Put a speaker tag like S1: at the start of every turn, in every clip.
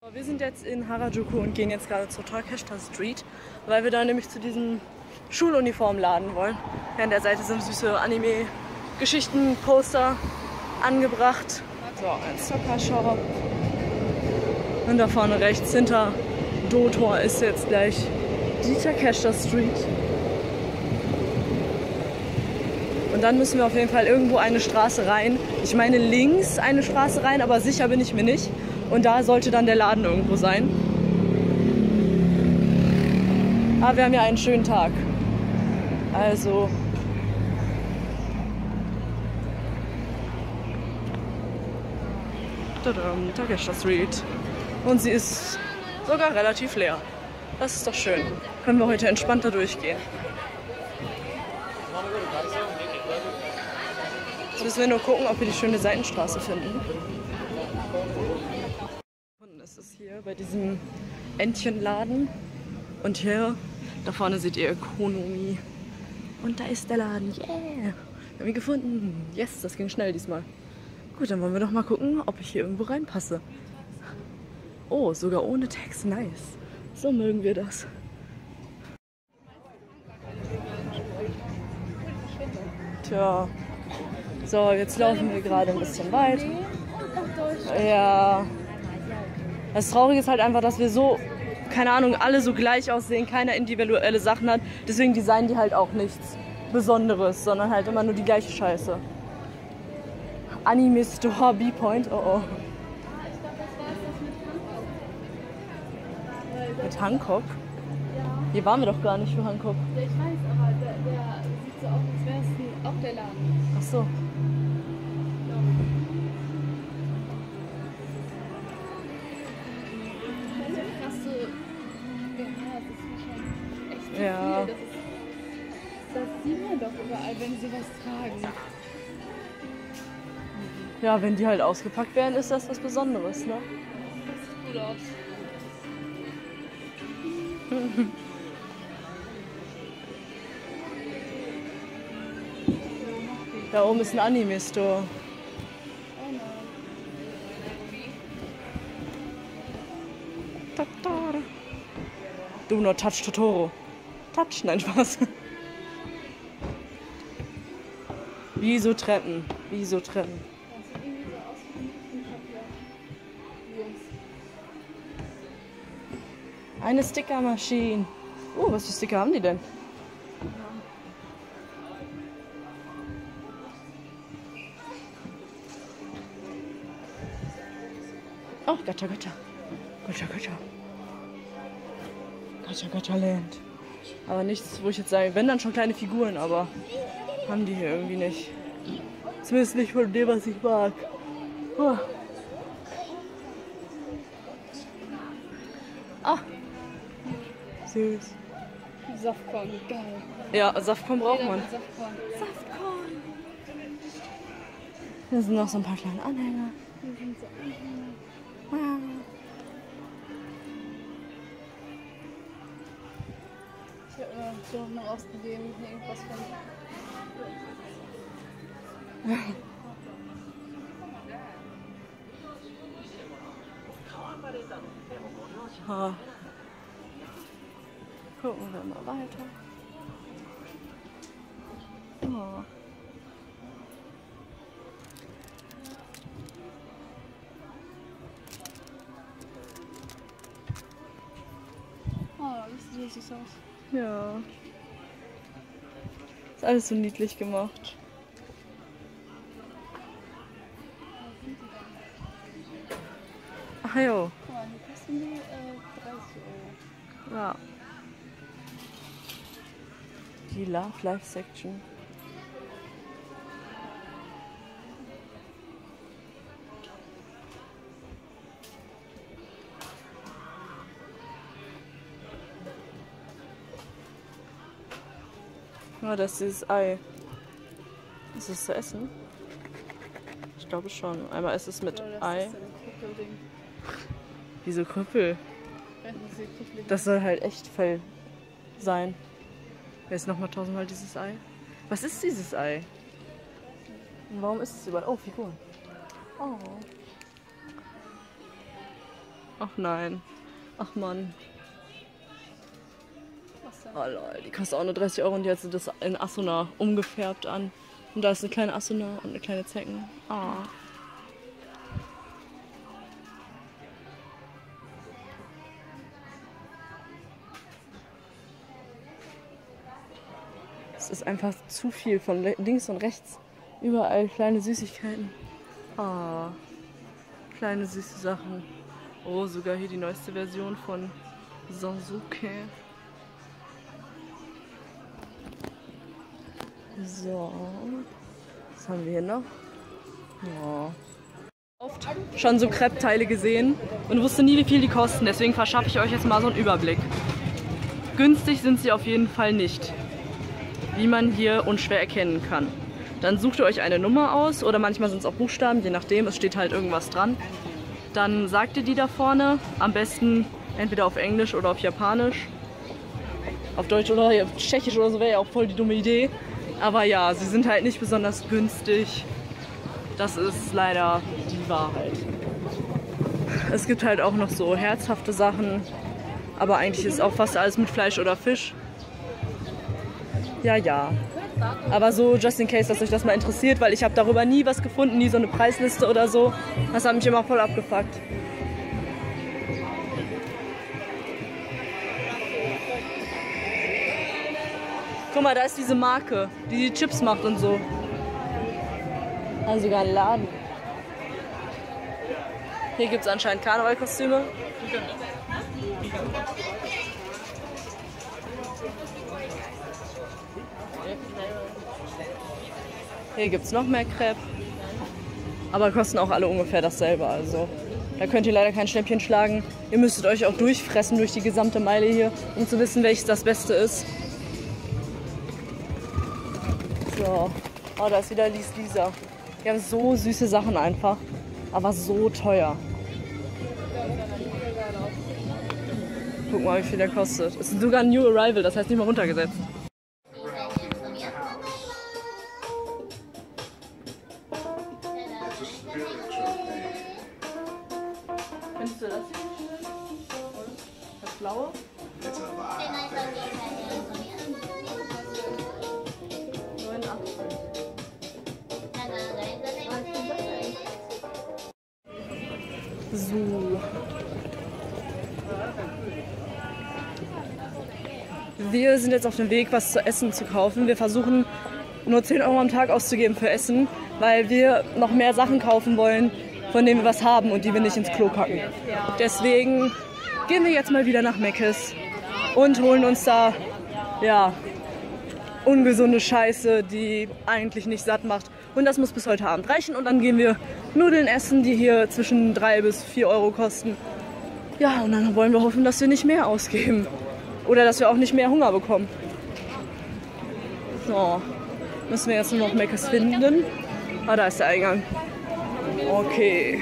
S1: Wir sind jetzt in Harajuku und gehen jetzt gerade zur Takeshita Street, weil wir da nämlich zu diesem Schuluniformladen wollen. Hier an der Seite sind süße Anime-Geschichten, Poster angebracht. So, ein Soccer-Shop. Und da vorne rechts hinter Dotor ist jetzt gleich die Takeshita Street. Und dann müssen wir auf jeden Fall irgendwo eine Straße rein. Ich meine links eine Straße rein, aber sicher bin ich mir nicht. Und da sollte dann der Laden irgendwo sein. Aber wir haben ja einen schönen Tag. Also Takeshita Street. Und sie ist sogar relativ leer. Das ist doch schön. Können wir heute entspannter durchgehen. Jetzt müssen wir nur gucken, ob wir die schöne Seitenstraße finden. Es ist hier bei diesem Entchenladen. Und hier, da vorne seht ihr Konomi. Und da ist der Laden. Yeah! Wir haben ihn gefunden. Yes, das ging schnell diesmal. Gut, dann wollen wir doch mal gucken, ob ich hier irgendwo reinpasse. Oh, sogar ohne Text. Nice. So mögen wir das. Tja. So, jetzt laufen wir gerade ein bisschen weit. Ja. Das Traurige ist halt einfach, dass wir so, keine Ahnung, alle so gleich aussehen, keiner individuelle Sachen hat. Deswegen designen die halt auch nichts Besonderes, sondern halt immer nur die gleiche Scheiße. Anime Store B-Point, oh oh. Mit Hancock? Hier waren wir doch gar nicht für Hancock.
S2: Ja, ich weiß, aber der sieht so aus, als wäre es auch der Laden.
S1: Ach so. Ja.
S2: Das sieht man doch überall, wenn sie was tragen.
S1: Ja, wenn die halt ausgepackt werden, ist das was Besonderes, ne?
S2: Das sieht gut aus.
S1: Da oben ist ein Anime-Store.
S2: Oh nein.
S1: Do not touch Totoro. Touch? Nein, Spaß. Wieso Treppen? Wieso Treppen?
S2: Das sieht irgendwie so aus wie ein Papier.
S1: Eine Stickermaschine. Oh, was für Sticker haben die denn? Oh, Gacha, Gacha. Gacha, Gacha. Gacha, Gacha Land. Aber nichts, wo ich jetzt sage, wenn dann schon kleine Figuren, aber haben die hier irgendwie nicht. Zumindest nicht von dem, was ich mag. Oh. Ah. Süß.
S2: Saftkorn, geil.
S1: Ja, Saftkorn braucht man.
S2: Saftkorn.
S1: Saftkorn. Hier sind noch so ein paar kleine Anhänger.
S2: Hier sind so Anhänger.
S1: Ah.
S2: Ich habe so noch ausgegeben, hier irgendwas von.
S1: Ah. Gucken wir mal weiter. Oh.
S2: Oh, das sieht süß aus.
S1: Ja. Ist alles so niedlich gemacht. Ach jo.
S2: Guck mal, hier kosten die 30 Euro.
S1: Ja. Die Love Life Section. Ja, das ist dieses Ei. Ist es zu essen? Ich glaube schon. Einmal ist es mit
S2: Oder das
S1: Ei.
S2: ist so ein Krüppelding.
S1: Wieso Krüppel?
S2: Das sieht kuschelig
S1: Das soll halt echt Fell sein. Jetzt nochmal 1000-mal dieses Ei. Was ist dieses Ei? Und warum ist es überall? Oh, Figuren. Oh. Ach nein. Ach Mann. Oh lol, die kostet auch nur 30 € und die hat sie das in Asuna umgefärbt an. Und da ist eine kleine Asuna und eine kleine Zecken. Ah. Es ist einfach zu viel von links und rechts. Überall kleine Süßigkeiten. Ah. Kleine süße Sachen. Oh, sogar hier die neueste Version von Sansuke. So. Was haben wir hier noch? Ja. Oft schon so Crepe-Teile gesehen und wusste nie, wie viel die kosten. Deswegen verschaffe ich euch jetzt mal so einen Überblick. Günstig sind sie auf jeden Fall nicht, wie man hier unschwer erkennen kann. Dann sucht ihr euch eine Nummer aus oder manchmal sind es auch Buchstaben, je nachdem, es steht halt irgendwas dran. Dann sagt ihr die da vorne, am besten entweder auf Englisch oder auf Japanisch. Auf Deutsch oder auf Tschechisch oder so wäre ja auch voll die dumme Idee. Aber ja, sie sind halt nicht besonders günstig. Das ist leider die Wahrheit. Es gibt halt auch noch so herzhafte Sachen, aber eigentlich ist auch fast alles mit Fleisch oder Fisch. Ja, ja. Aber so, just in case, dass euch das mal interessiert, weil ich habe darüber nie was gefunden, nie so eine Preisliste oder so. Das hat mich immer voll abgefuckt. Guck mal, da ist diese Marke, die Chips macht und so. Also sogar ein Laden. Hier gibt es anscheinend Karnevalkostüme. Hier gibt es noch mehr Crepe. Aber kosten auch alle ungefähr dasselbe. Also da könnt ihr leider kein Schnäppchen schlagen. Ihr müsstet euch auch durchfressen durch die gesamte Meile hier, um zu wissen, welches das Beste ist. So. Oh, da ist wieder Lisa. Die haben so süße Sachen einfach. Aber so teuer. Guck mal, wie viel der kostet. Es ist sogar ein New Arrival, das heißt nicht mal runtergesetzt. Findest du das hier schön? Das blaue? 89. So. Wir sind jetzt auf dem Weg, was zu essen zu kaufen. Wir versuchen nur 10 € am Tag auszugeben für Essen, weil wir noch mehr Sachen kaufen wollen, von denen wir was haben und die wir nicht ins Klo packen. Deswegen gehen wir jetzt mal wieder nach Meckes und holen uns da, ja, ungesunde Scheiße, die eigentlich nicht satt macht. Und das muss bis heute Abend reichen. Und dann gehen wir Nudeln essen, die hier zwischen 3 bis 4 € kosten. Ja, und dann wollen wir hoffen, dass wir nicht mehr ausgeben. Oder dass wir auch nicht mehr Hunger bekommen. So, müssen wir jetzt nur noch Meckes finden. Ah, da ist der Eingang. Okay.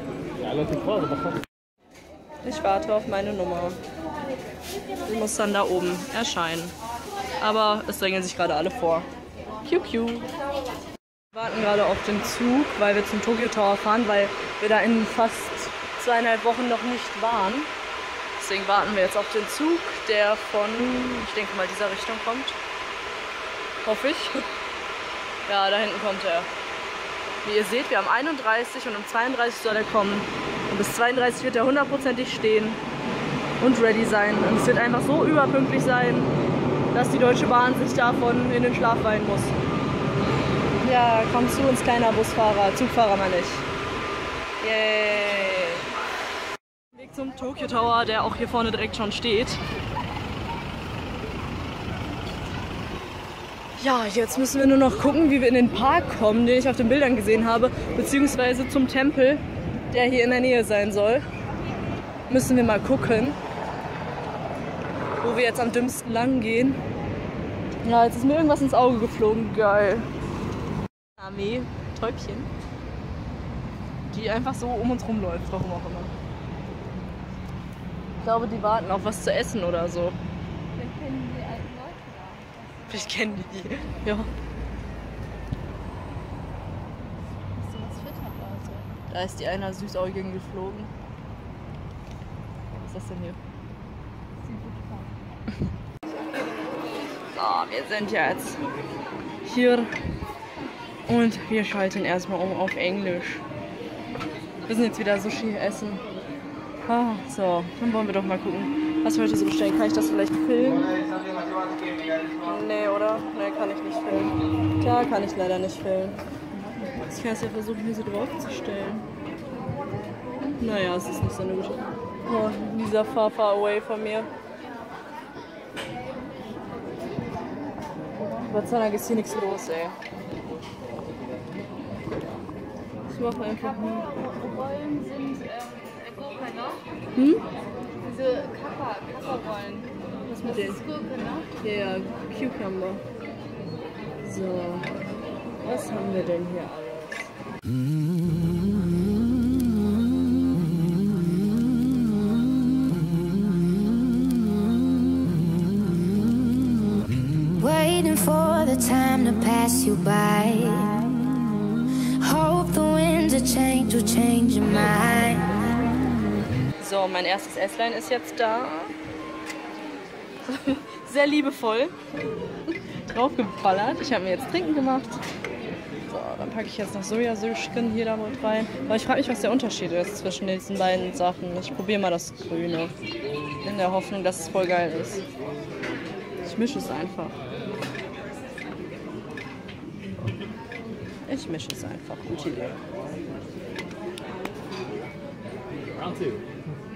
S1: Ich warte auf meine Nummer. Die muss dann da oben erscheinen. Aber es drängen sich gerade alle vor. Piu, piu. Wir warten gerade auf den Zug, weil wir zum Tokyo Tower fahren, weil wir da in fast 2,5 Wochen noch nicht waren. Deswegen warten wir jetzt auf den Zug, der von, ich denke mal, dieser Richtung kommt. Hoffe ich. Ja, da hinten kommt er. Wie ihr seht, wir haben 31 und um 32 soll er kommen. Und bis 32 wird er hundertprozentig stehen und ready sein. Und es wird einfach so überpünktlich sein, dass die Deutsche Bahn sich davon in den Schlaf weinen muss. Ja, komm zu uns, kleiner Busfahrer, Zugfahrer mal nicht. Yay! Weg zum Tokyo Tower, der auch hier vorne direkt schon steht. Ja, jetzt müssen wir nur noch gucken, wie wir in den Park kommen, den ich auf den Bildern gesehen habe, beziehungsweise zum Tempel, der hier in der Nähe sein soll. Müssen wir mal gucken, wo wir jetzt am dümmsten lang gehen. Ja, jetzt ist mir irgendwas ins Auge geflogen. Geil. Armee, Täubchen, die einfach so um uns rumläuft, warum auch immer. Ich glaube, die warten auf was zu essen oder so.
S2: Vielleicht kennen die alten Leute da.
S1: Vielleicht kennen die. Ja.
S2: Dass du was füttert oder so.
S1: Da ist die einer Süßäugigen geflogen. Was ist das denn hier? So, wir sind jetzt hier und wir schalten erstmal um auf Englisch. Wir sind jetzt wieder Sushi essen. Ah, so, dann wollen wir doch mal gucken, was wir heute so bestellen. Kann ich das vielleicht filmen? Nee, oder? Nee, kann ich nicht filmen. Klar, kann ich leider nicht filmen. Ich kann es ja versuchen, hier so drauf zu stellen. Naja, es ist nicht so eine gute. Oh, Lisa, far away von mir. Bei Zanak ist hier nichts los, ey. Ich mach einfach mal.
S2: Rollen sind Gurke, ne?
S1: Hm?
S2: Diese Kappa-Rollen.
S1: Was mit denen?
S2: Das ist Gurke, ne?
S1: Ja, Cucumber. So. Was haben wir denn hier alles?
S3: Waiting for the time to pass you by. Hope the winds of change will change your mind.
S1: So, mein erstes Esslein ist jetzt da. Sehr liebevoll draufgeballert. Ich habe mir jetzt Trinken gemacht. So, dann packe ich jetzt noch Sojasöschken hier da mit rein. Aber ich frage mich, was der Unterschied ist zwischen diesen beiden Sachen. Ich probiere mal das Grüne. In der Hoffnung, dass es voll geil ist. Ich mische es einfach. Ich mische es einfach. Gute Idee.
S4: Round 2.